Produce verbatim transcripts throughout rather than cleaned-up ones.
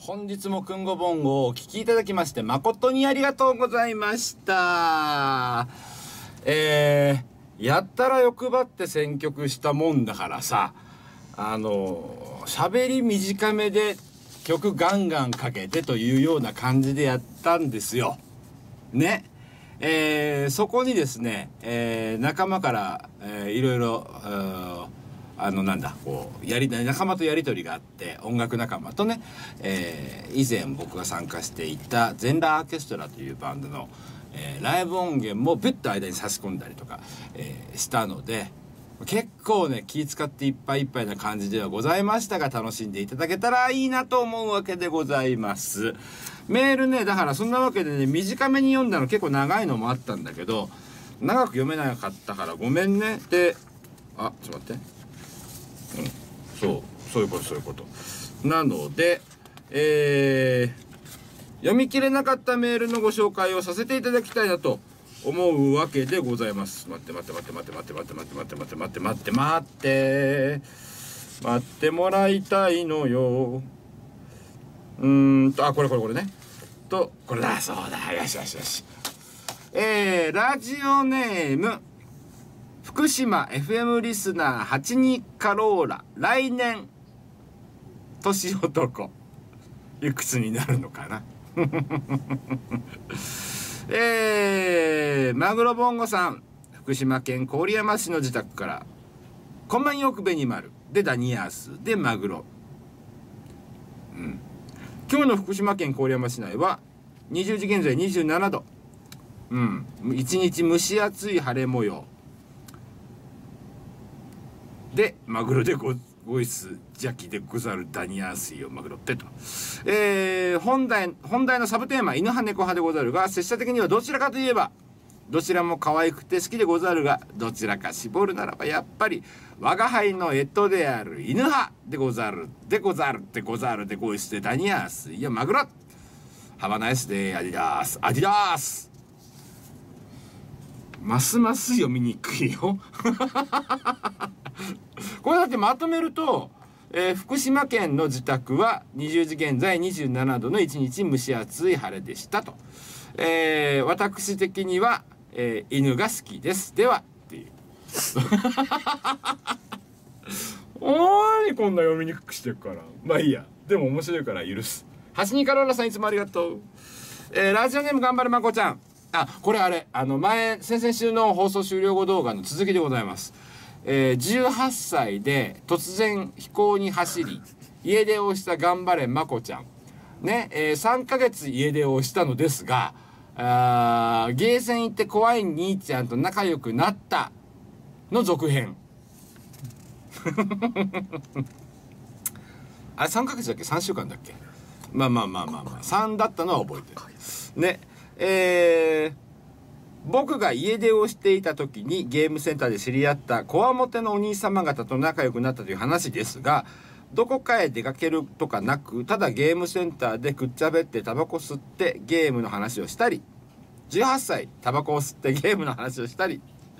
本日もくんごぼんごをお聞きいただきまして誠にありがとうございました。えー、やったら欲張って選曲したもんだからさ、あの喋り短めで曲ガンガンかけてというような感じでやったんですよ。ね。えー、そこにですね、えー、仲間から、えー、いろいろ、あのなんだこうやり仲間とやり取りがあって、音楽仲間とね、えー、以前僕が参加していた全裸アーケストラというバンドの、えー、ライブ音源もビュッと間に差し込んだりとか、えー、したので、結構ね気使っていっぱいいっぱいな感じではございましたが、楽しんでいただけたらいいなと思うわけでございます。メールね、だからそんなわけでね、短めに読んだの結構長いのもあったんだけど、長く読めなかったからごめんね。で、あ、ちょっと待って、うん、そうそういうことそういうことなので、えー、読み切れなかったメールのご紹介をさせていただきたいなと思うわけでございます。待って待って待って待って待って待って待って待って待って待って待って待って待ってもらいたいのよ。うーんと、あ、これこれこれね。と、これだ、そうだ、よしよしよし。えー、ラジオネーム、福島 エフエム リスナーはちじゅうにカローラ、来年、年男。いくつになるのかなえー、マグロボンゴさん、福島県郡山市の自宅から、こんばんよく紅丸、でダニアース、でマグロ。うん。今日の福島県郡山市内はにじゅうじ現在にじゅうななど、うん、一日蒸し暑い晴れ模様でマグロでごごいす邪気でござるダニアースイをマグロってと、えー、本題本題のサブテーマ犬派猫派でござるが、拙者的にはどちらかといえばどちらも可愛くて好きでござるが、どちらか絞るならばやっぱり我が輩の干支である犬派でござるでござるでござるでごいすでダニアースいやマグロ。ハバナイスでアディダースアディダース。ますます読みにくいよこれだってまとめると、えー、福島県の自宅はにじゅうじ現在にじゅうななどの一日蒸し暑い晴れでしたと、えー、私的には、えー、犬が好きですではっていうおーい、こんな読みにくくしてるから、まあいいや、でも面白いから許す。はちじゅうにカローラさん、いつもありがとう。えー、ラジオネーム頑張るまこちゃん、あ、これあれ、あの前先々週の放送終了後動画の続きでございます。えー、じゅうはっさいで突然飛行に走り家出をした頑張れまこちゃんね、えー、さんかげつ家出をしたのですが、あーゲーセン行って怖い兄ちゃんと仲良くなったの続編あれさんかげつだっけさんしゅうかんだっけ、まあまあまあまあまあさんだったのは覚えてるね。えー僕が家出をしていた時にゲームセンターで知り合ったこわもてのお兄様方と仲良くなったという話ですが、どこかへ出かけるとかなく、ただゲームセンターでくっちゃべってタバコ吸ってゲームの話をしたり、じゅうはっさいタバコを吸ってゲームの話をしたり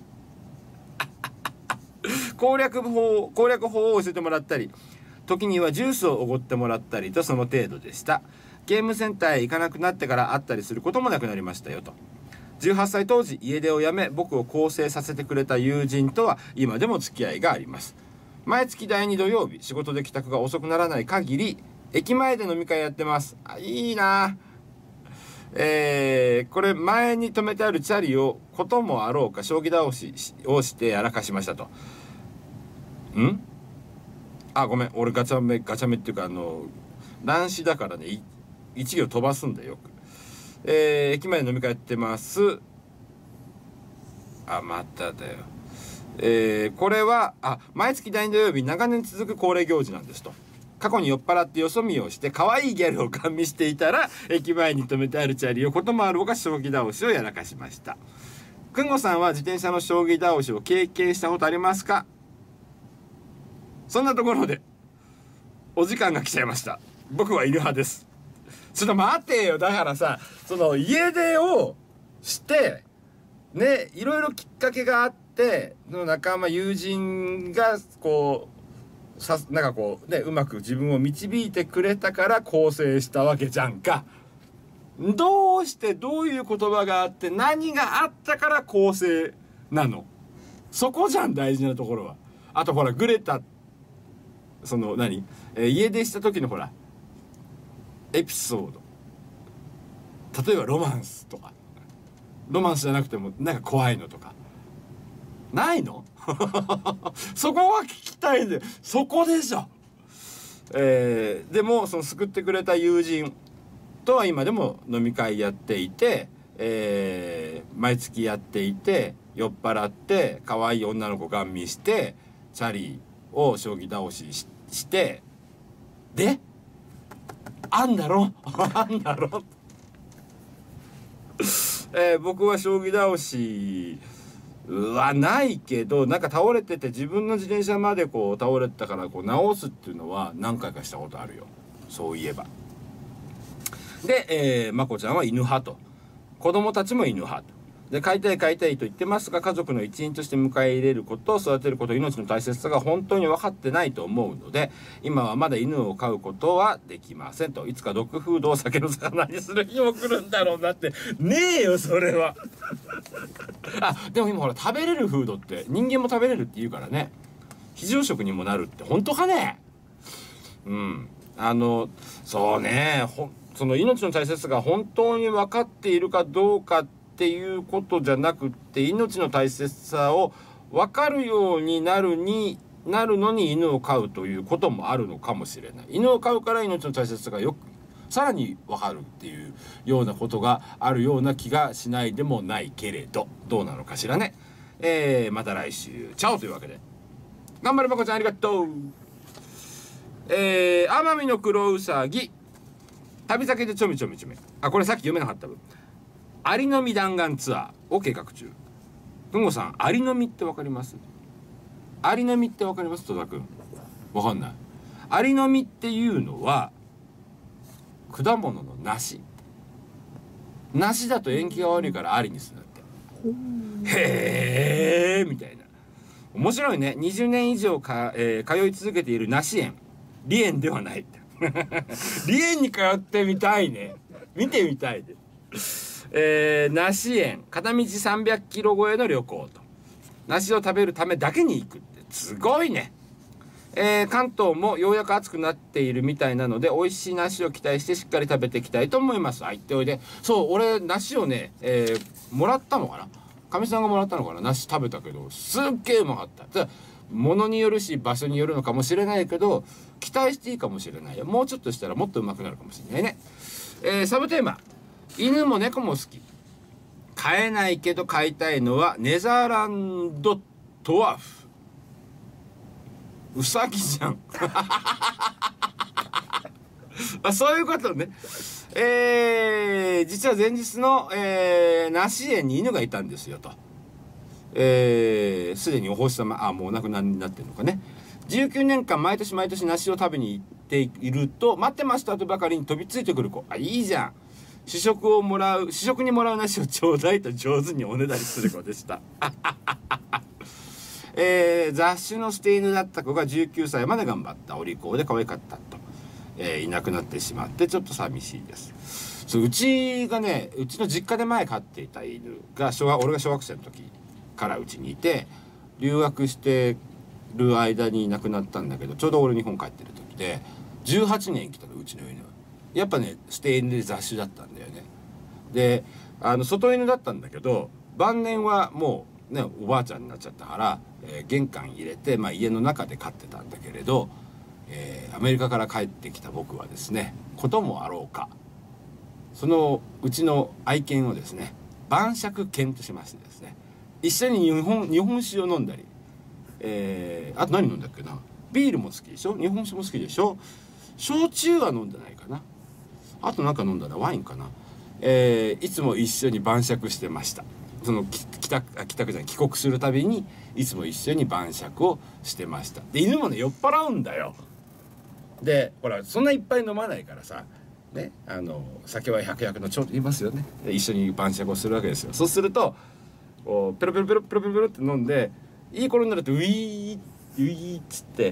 攻略法攻略法を教えてもらったり、時にはジュースをおごってもらったりと、その程度でした。ゲームセンターへ行かなくなってから会ったりすることもなくなりましたよと。じゅうはっさい当時家出をやめ僕を更生させてくれた友人とは今でも付き合いがあります。毎月だいに土曜日仕事で帰宅が遅くならない限り駅前で飲み会やってます。あ、いいな。えー、これ前に止めてあるチャリをこともあろうか将棋倒しをしてやらかしましたと。んあ、ごめん、俺ガチャメガチャメっていうかあの乱視だからね、一行飛ばすんだよく。えー、駅前で飲み会やってます。あ、まただよ。えー、これは、あ、毎月だいに土曜日長年続く恒例行事なんですと。過去に酔っ払ってよそ見をして可愛いギャルをガン見していたら、駅前に止めてあるチャリをこともあろうが将棋倒しをやらかしました。くんごさんは自転車の将棋倒しを経験したことありますか？そんなところで、お時間が来ちゃいました。僕は犬派です。ちょっと待てよ。だからさ、その家出をしてね、いろいろきっかけがあっての仲間友人がこうさなんかこうねうまく自分を導いてくれたから構成したわけじゃんか。どうしてどういう言葉があって何があったから構成なの。そこじゃん大事なところは。あとほらグレタその何、えー、家出した時のほらエピソード、例えばロマンスとかロマンスじゃなくてもなんか怖いのとかないのそこは聞きたいんで、そこでしょ。えー、でもその救ってくれた友人とは今でも飲み会やっていて、えー、毎月やっていて、酔っ払って可愛い女の子ガン見してチャリを将棋倒し し, してであんだろあんだろえー、僕は将棋倒しはないけど、なんか倒れてて自分の自転車までこう倒れてたからこう直すっていうのは何回かしたことあるよ、そういえば。で、えー、まこちゃんは犬派と、子供たちも犬派と。で、飼いたい飼いたいと言ってますが、家族の一員として迎え入れること、育てること、命の大切さが本当に分かってないと思うので、今はまだ犬を飼うことはできませんと。いつかドッグフードを酒の魚にする日も来るんだろうなって。ねえよそれはあ、でも今ほら食べれるフードって人間も食べれるって言うからね、非常食にもなるって本当かね。うん、あのそうね、ほその命の大切さが本当に分かっているかどうかっていうことじゃなくって、命の大切さを分かるようになるになるのに犬を飼うということもあるのかもしれない。犬を飼うから命の大切さがよくさらに分かるっていうようなことがあるような気がしないでもないけれど、どうなのかしらね。えー、また来週チャオというわけで、頑張れまこちゃんありがとう。えー、奄美の黒うさぎ旅先でちょみちょみちょみ、あ、これさっき読めなかった分、アリの実弾丸ツアーを計画中。文吾さん、アリの実ってわかります？アリの実ってわかります？戸田君わかんない。アリの実っていうのは果物の梨。梨だと縁起が悪いからアリにするんだって。へーみたいな。面白いね。にじゅうねん以上か、えー、通い続けている梨園、梨園ではない梨園に通ってみたいね。見てみたいで、えー、梨園片道さんびゃくキロ超えの旅行と、梨を食べるためだけに行くってすごいね。えー、関東もようやく暑くなっているみたいなので、美味しい梨を期待してしっかり食べていきたいと思います。あ、行っておいで。そう、俺梨をね、えー、もらったのかな、かみさんがもらったのかな。梨食べたけどすっげえうまかった。ものによるし場所によるのかもしれないけど、期待していいかもしれないよ。もうちょっとしたらもっとうまくなるかもしれないね。えー、サブテーマ、犬も猫も好き、飼えないけど飼いたいのはネザーランドトワフ。うさぎじゃんあ、そういうことね。えー、実は前日の、えー、梨園に犬がいたんですよと。えー、すでにお星様、あ、もうお亡くなりになってるのかね。じゅうきゅうねんかん毎年毎年梨を食べに行っていると、待ってましたとばかりに飛びついてくる子。あ、いいじゃん。試食をもらう、試食にもらう梨をちょうだいと上手におねだりする子でしたえー、雑種の捨て犬だった子がじゅうきゅうさいまで頑張った。お利口で可愛かったと、えー、いなくなってしまってちょっと寂しいです。そう、うちがね、うちの実家で前飼っていた犬が小学俺が小学生の時からうちにいて、留学してる間にいなくなったんだけど、ちょうど俺日本帰ってる時でじゅうはちねん生きたの、うちの犬。やっぱね、捨て犬で雑種だったんだよね。で、あの外犬だったんだけど、晩年はもうね、おばあちゃんになっちゃったから、えー、玄関入れて、まあ、家の中で飼ってたんだけれど、えー、アメリカから帰ってきた僕はですね、こともあろうか、そのうちの愛犬をですね、晩酌犬としましてですね、一緒に日本日本酒を飲んだり、えー、あと何飲んだっけな、ビールも好きでしょ、日本酒も好きでしょ、焼酎は飲んでないかな、あとなんか飲んだな、ワインかな、えー、いつも一緒に晩酌してました。その帰宅帰宅じゃない帰国するたびにいつも一緒に晩酌をしてました。で、犬もね、酔っ払うんだよ。で、ほらそんないっぱい飲まないからさね、あの酒は百薬の長と言いますよね。で、一緒に晩酌をするわけですよ。そうするとこうペロペロペロペロペロペロって飲んで、いい頃になるとウィーウィーっつって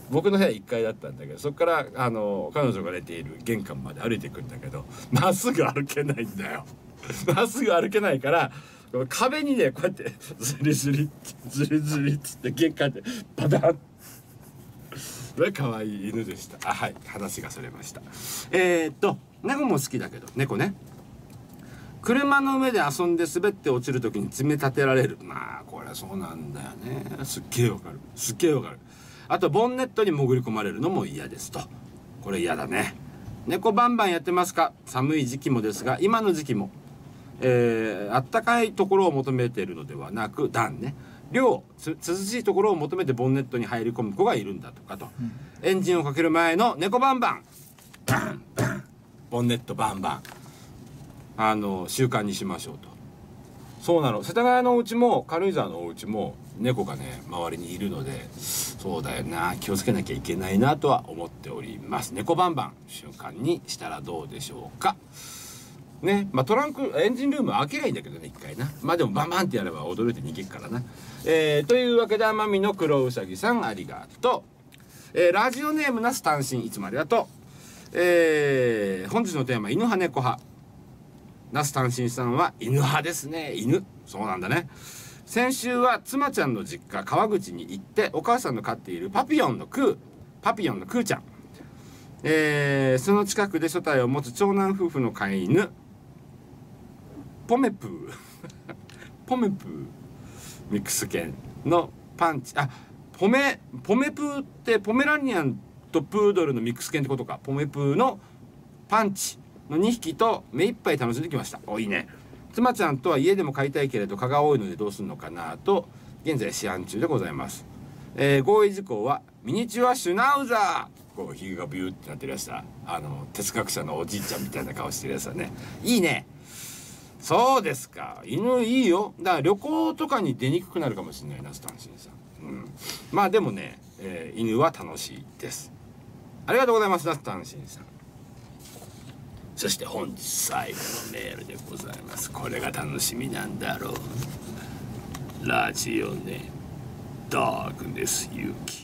僕の部屋いっかいだったんだけど、そこからあの彼女が寝ている玄関まで歩いていくんだけど、まっすぐ歩けないんだよ。まっすぐ歩けないから壁にねこうやってズリズリズリズリっつって玄関でパタン。可愛い犬でした。あ、はい、話がそれました。えー、っと猫も好きだけど、猫ね、車の上で遊んで滑って落ちる時に爪立てられる。まあこれはそうなんだよね。すっげえわかる、すっげえわかる。あとボンネットに潜り込まれるのも嫌ですと。これ嫌だね。猫バンバンやってますか？寒い時期もですが、今の時期も、えー、あったかいところを求めているのではなく、暖ね、涼涼しいところを求めてボンネットに入り込む子がいるんだとかと、うん、エンジンをかける前の猫バンバンバンバンボンネットバンバン、あの習慣にしましょうと。そうなの。世田谷のお家も軽井沢のお家も猫がね周りにいるので、そうだよな、気をつけなきゃいけないなとは思っております。猫バンバン習慣にしたらどうでしょうかね。まあトランクエンジンルーム開けりゃいいんだけどね、一回な。まあでもバンバンってやれば驚いて逃げるからな。えー、というわけで奄美の黒うさぎさんありがとう。えー、ラジオネームなす単身いつもありがとう。えー、本日のテーマ犬派猫派。那須単身さんは犬派ですね。犬、そうなんだね。先週は妻ちゃんの実家川口に行って、お母さんの飼っているパピヨンのクーパピヨンのクーちゃん、えー、その近くで所帯を持つ長男夫婦の飼い犬ポメプーポメプーミックス犬のパンチ、あ、ポメポメプーってポメラニアンとプードルのミックス犬ってことか。ポメプーのパンチのにひきと目いっぱい楽しんできました。お、いいね。妻ちゃんとは家でも飼いたいけれど蚊が多いのでどうするのかなと現在試案中でございます。えー、合意事項はミニチュアシュナウザー、こうひげがビューってなってるやつだ。あの哲学者のおじいちゃんみたいな顔してるやつだね。いいね。そうですか、犬いいよ。だから旅行とかに出にくくなるかもしれないな、スタンシンさん。うん、まあでもね、えー、犬は楽しいです。ありがとうございます、スタンシンさん。そして本日最後のメールでございます。これが楽しみなんだろう。ラジオネダークネスユキ。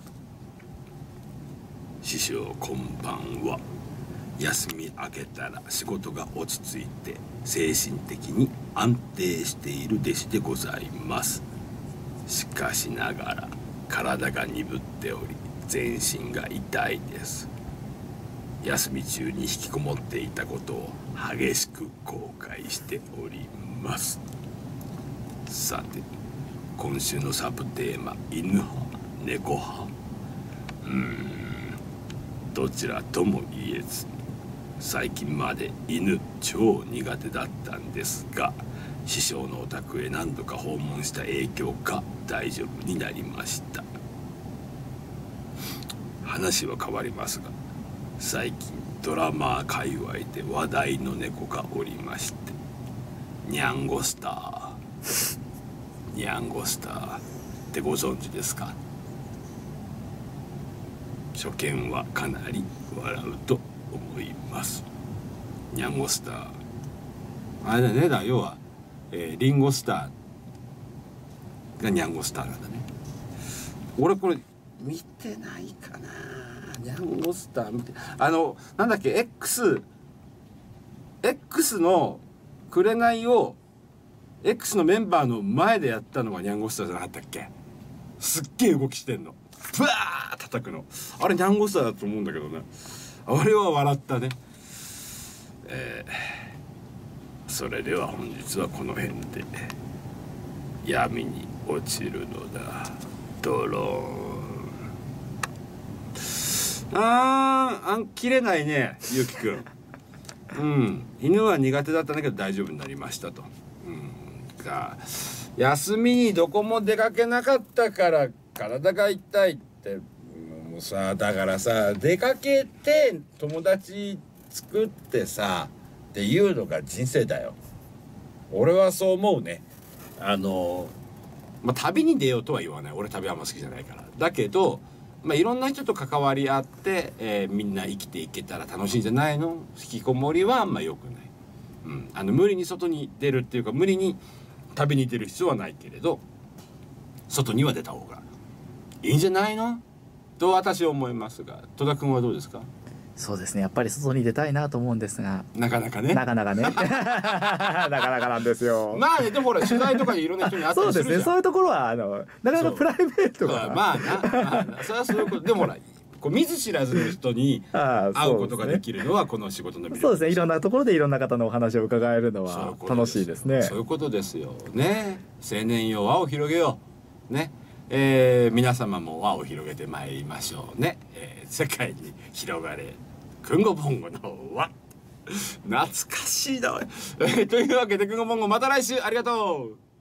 師匠こんばんは。休み明けたら仕事が落ち着いて精神的に安定している弟子でございます。しかしながら体が鈍っており全身が痛いです。休み中に引きこもっていたことを激しく後悔しております。さて今週のサブテーマ、犬派猫派、うーんどちらとも言えず、最近まで犬超苦手だったんですが、師匠のお宅へ何度か訪問した影響か大丈夫になりました。話は変わりますが、最近ドラマー界隈で話題の猫がおりまして、ニャンゴスターニャンゴスターってご存知ですか？初見はかなり笑うと思います。ニャンゴスター、あれだね、だ要は、えー、リンゴスターがニャンゴスターなんだね。俺これ見てないかな。ニャンゴスター見て、あのなんだっけ X X の紅を X のメンバーの前でやったのがニャンゴスターじゃなかったっけ？すっげえ動きしてんの、ブワー叩くの、あれニャンゴスターだと思うんだけどね。あれは笑ったね。えー、それでは本日はこの辺で。闇に落ちるのだドローン。あーあん切れないね、ゆうきくん。うん、犬は苦手だったんだけど大丈夫になりましたと。うん、か休みにどこも出かけなかったから体が痛いって、もうさ、だからさ、出かけて友達作ってさっていうのが人生だよ。俺はそう思うね。あのまあ旅に出ようとは言わない。俺旅あんま好きじゃないから。だけどまあいろんな人と関わり合って、えー、みんな生きていけたら楽しいんじゃないの。引きこもりはあんま良くない。うん、あの無理に外に出るっていうか、無理に旅に出る必要はないけれど、外には出た方がいいんじゃないの。 と私は思いますが、戸田君はどうですか？ そうですね、やっぱり外に出たいなと思うんですが、 なかなかねなかなかねなかなかなんですよ。 まあね、でもほら取材とかでいろんな人に会ったそうりするじゃん。 ですね、そういうところはあのなかなかプライベートがまあな、まあな、それはそういうことでもほらこう見ず知らずの人にああ会うことができるのはこの仕事の魅力。 そうですね、いろんなところでいろんな方のお話を伺えるのは楽しいですね。 そういうことですよね。青年よ輪を広げようね。えー、皆様も輪を広げてまいりましょうね、えー、世界に広がれクンゴボンゴの輪懐かしいな、えー、というわけでクンゴボンゴまた来週ありがとう。